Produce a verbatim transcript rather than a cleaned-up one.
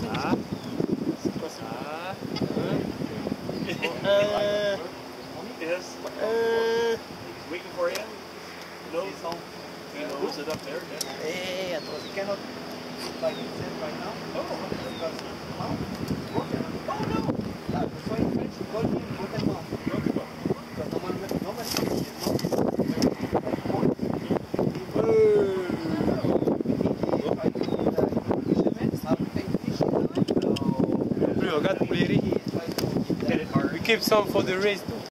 Ah. Ah. Uh, Yes. uh, Waiting for you. Nose. He knows it up there. Yeah. eh, attends. You cannot put like it right now. Oh. Because, huh? Broken. Oh no! Yeah, that's why in French you call him broken bone. Broken bone. Because normally, normally it's not like bone. Plus, regarde pour les riz. Hit it hard. We keep some for the race too.